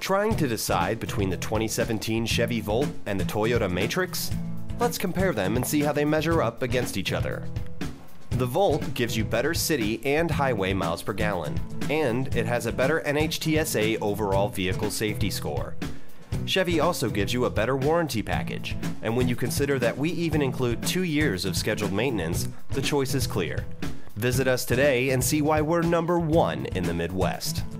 Trying to decide between the 2017 Chevy Volt and the Toyota Matrix? Let's compare them and see how they measure up against each other. The Volt gives you better city and highway miles per gallon, and it has a better NHTSA overall vehicle safety score. Chevy also gives you a better warranty package, and when you consider that we even include 2 years of scheduled maintenance, the choice is clear. Visit us today and see why we're #1 in the Midwest.